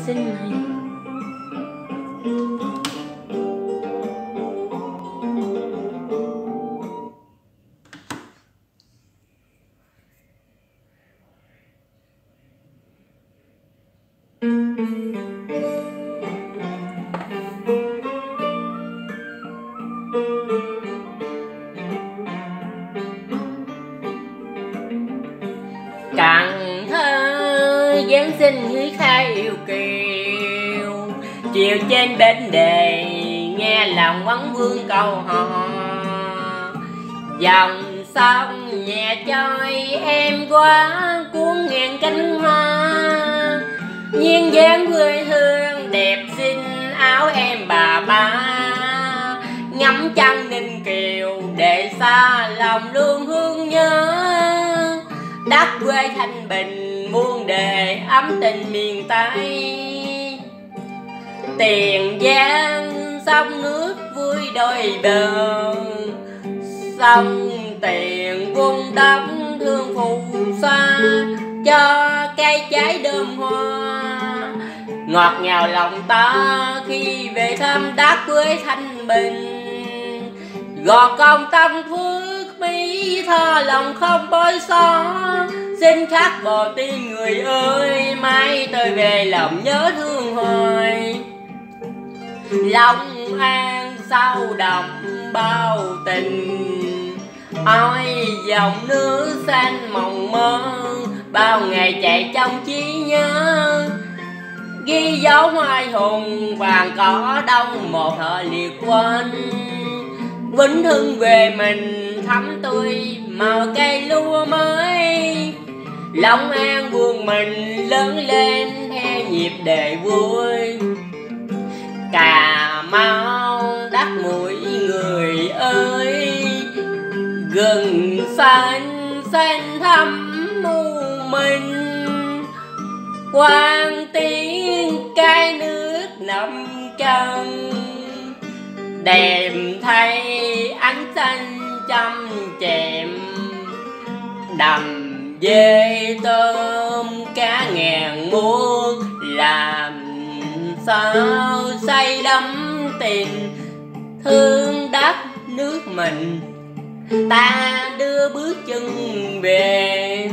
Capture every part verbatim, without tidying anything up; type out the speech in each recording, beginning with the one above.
sinh này. Cần Thơ Giáng sinh hứa khai yêu kiều, chiều trên bến đề nghe lòng vấn vương câu hò. Dòng sông nhẹ trôi em quá cuốn ngàn cánh hoa, nhiên dáng quê hương đẹp xinh áo em bà ba. Ngắm trăng Ninh Kiều để xa lòng luôn thương nhớ, đất quê thanh bình muôn đề ấm tình miền Tây. Tiền Giang sông nước vui đôi bờ, sông Tiền vun đắp thương phù sa, cho cây trái đơm hoa. Ngọt ngào lòng ta khi về thăm đất quê thanh bình, gò công tâm phước mỹ tha lòng không bối xó. Xin khắc bò tim người ơi, mai tôi về lòng nhớ thương hoài. Long An sau đồng bao tình, ôi dòng nước xanh mộng mơ, bao ngày chạy trong trí nhớ. Ghi dấu oai hùng vàng cỏ đông một thời liệt quên, Vĩnh Hưng về mình thắm tươi màu cây lúa mới. Long An buồn mình lớn lên theo nhịp đề vui, Cà Mau đất mũi người ơi. Gừng xanh xanh thắm mù mình, Quang tiếng cái nước nằm chân. Đẹp thay ánh xanh trăm chèm, đầm dê tôm cá ngàn muôn. Làm sao say đắm tình thương đất nước mình, ta đưa bước chân về.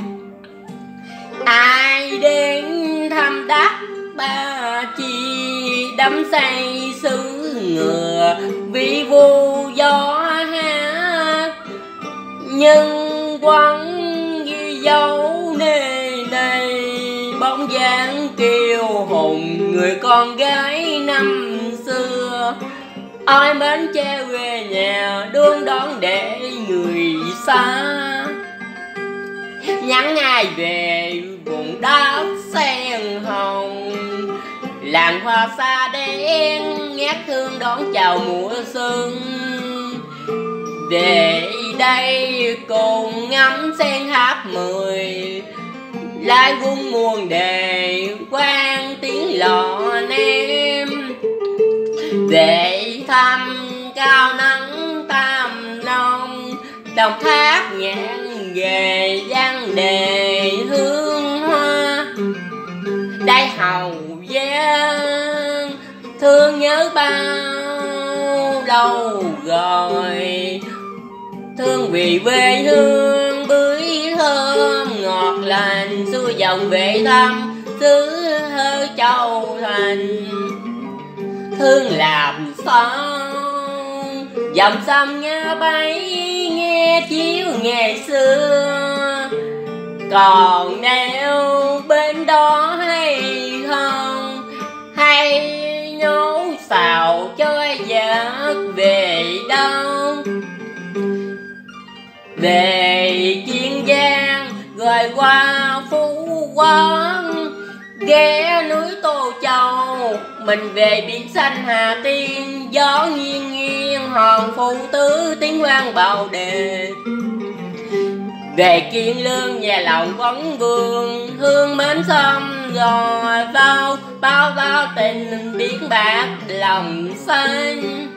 Ai đến thăm đất Ba Chi, đắm say xứ ngựa vì vu gió hát. Nhưng quăng ghi dấu nề này, bóng dáng kiêu hùng người con gái năm xưa. Ai mến che quê nhà đương đón để người xa, nhắn ai về vùng đất sen hồng. Làng hoa xa đen ngát hương đón chào mùa xuân, về đây cùng ngắm sen hát mười. Lai vung muôn đề quang tiếng lọ nêm, về thăm cao nắng Tam Nông. Đồng Tháp nhãn về văn đề hương hoa, đây Hậu Giang thương nhớ bao lâu rồi. Thương vì quê hương bưởi thơm ngọt lành, xuôi dòng về thăm xứ Hơ Châu Thành. Thương làm sao dòng sông Nga bay nghe chiếu ngày xưa, còn nếu bên đó hay không, hay nhố xào cho giấc về đâu. Về Kiên Giang rồi qua Phú Quốc, ghé núi Tô Châu, mình về biển xanh Hà Tiên. Gió nghiêng nghiêng hòn phụ tứ tiếng vang bào đề, về Kiên Lương nhà lòng vấn vương. Hương mến sông rồi bao bao bao tình biển bạc lòng xanh.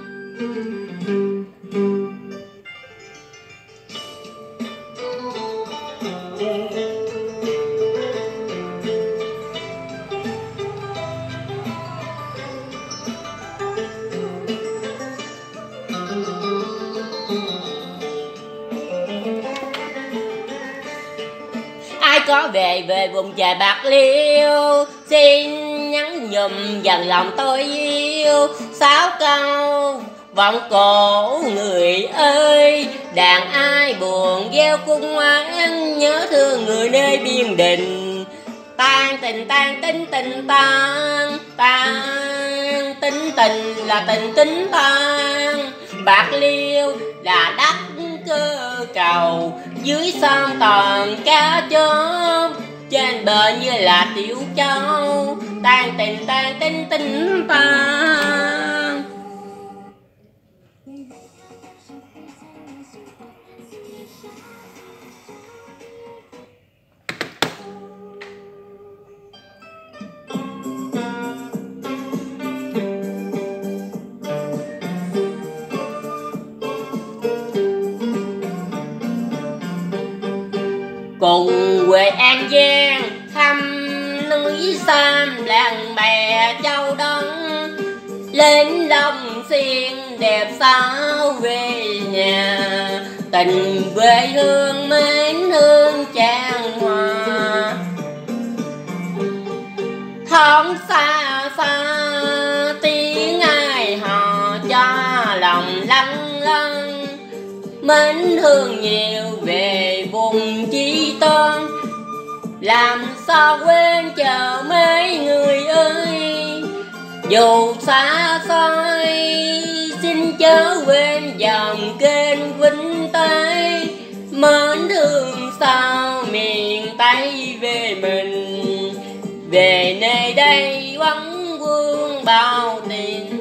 có về về vùng trời Bạc Liêu, xin nhắn nhùm dần lòng tôi yêu. Sáu câu vọng cổ người ơi, đàn ai buồn gieo cung oán, nhớ thương người nơi biên đình. Tan tình tan tính tình tan, tan tính tình là tình tính tan. Bạc Liêu là đất cơ cầu, dưới sông toàn cá chớp, trên bờ như là tiểu châu. Tan tình tan tính tính tan. Cùng quê An Giang thăm núi Sam, làng bè Châu Đốc, lên Long Xuyên đẹp sao về nhà. Tình quê hương mến hương trang hoa, thoáng xa xa tiếng ai hò cho lòng lâng lâng. Mến hương nhiều về vùng Chí Tôn, làm sao quên chờ mấy người ơi. Dù xa xôi xin chớ quên dòng kênh Vĩnh Tây, mến thương sao miền Tây về mình. Về nơi đây vắng vương bao tình,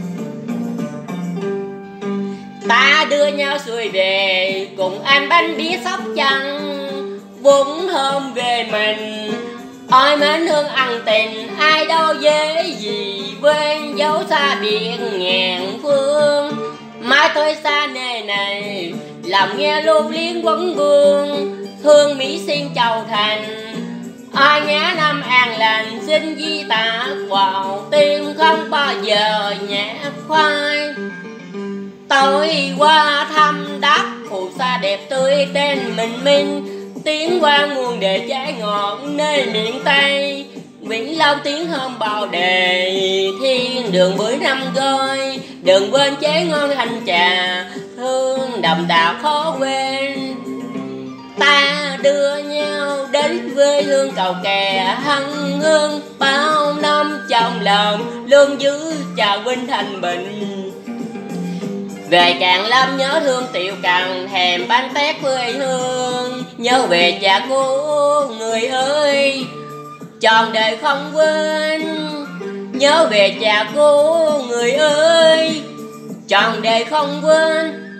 ta đưa nhau xuôi về cùng ăn bánh bía Sóc Trăng. Vốn hôm về mình ôi mến hương ân tình, ai đâu dễ gì quên dấu xa biển ngàn phương. Mai tôi xa nơi này lòng nghe lưu luyến quấn vương, thương Mỹ Xuyên Châu Thành ai nhá năm an lành. Xin di tả vào tim không bao giờ nhạt khoai. Tôi qua thăm đất phù sa đẹp tươi tên mình Minh, tiếng qua nguồn để trái ngọt nơi miền Tây. Vĩnh Long tiếng hôm bào đề, thiên đường bưởi năm gói. Đừng quên chế ngon hành trà, hương đậm đà khó quên. Ta đưa nhau đến quê hương cầu kè hân hương, bao năm trong lòng luôn giữ chào Vinh Thành Bình. Về Cạn Lâm nhớ thương Tiểu Cần, thèm bánh tét quê hương. Nhớ về cha cô người ơi, trọn đời không quên. Nhớ về cha cô người ơi, trọn đời không quên.